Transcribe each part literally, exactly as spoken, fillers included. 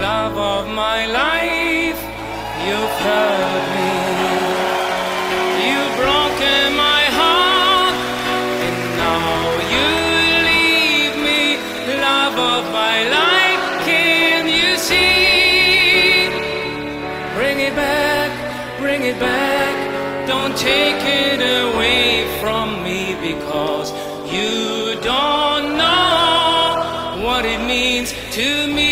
love of my life. You've hurt me, you've broken my heart, and now you leave me, love of my life. Can you see? Bring it back, bring it back, don't take it away from me, because you don't know what it means to me.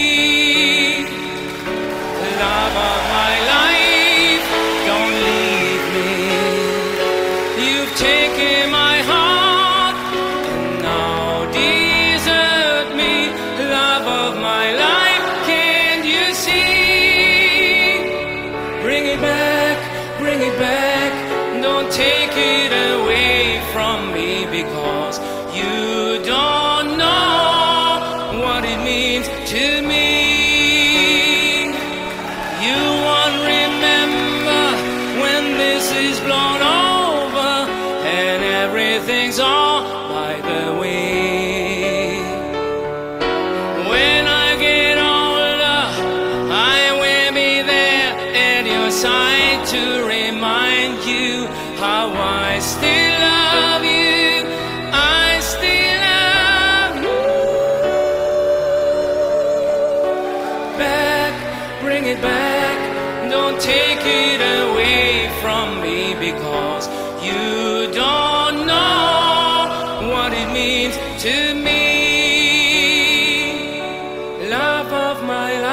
Love of my life, don't leave me. You've taken my heart and now desert me. Love of my life, can't you see? Bring it back, bring it back, don't take it away from me, because you don't know what it means to me. You won't remember when this is blown over and everything's all by the way. When I get older, I will be there at your side to remind you how I still love you. I still love you. Back, bring it back, don't take it away from me, because you don't know what it means to me. Love of my life.